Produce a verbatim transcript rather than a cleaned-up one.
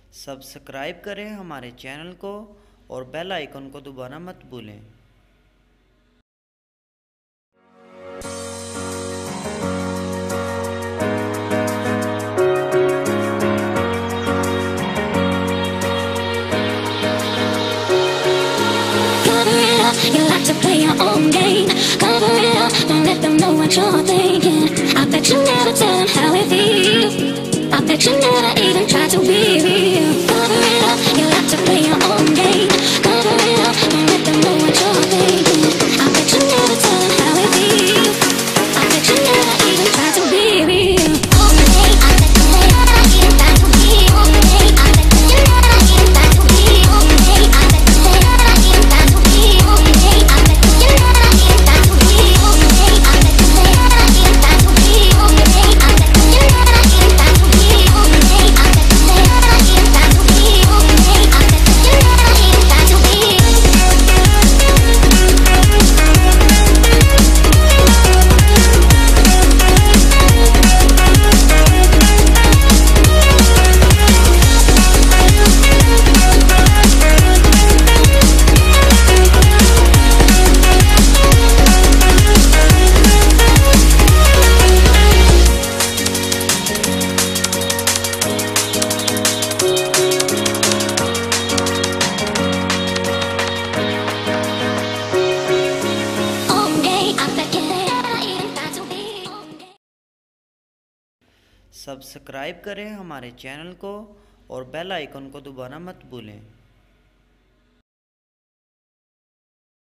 Subscribe करें हमारे channel को और बेल आइकन को दबाना मत भूलें। You like to play your own game. Cover it up, don't let them know what you're thinking. I bet you never tell them how it feels. I bet you never even try to be real. Cover it up, you like to play your own game. Cover it up, don't let them know what you're thinking. I bet you never tell them how it feels. I bet you never even try to be real. Okay, I bet you never even try to be okay. I bet you never even try to be okay. I bet you never even try to be okay. I bet you never even try to be okay. I bet you never even try to be okay. I bet you never even try to be okay. I bet you never even try to be okay. I bet you never even try to be. Subscribe करें हमारे channel को और bell icon को दबाना मत भूलें।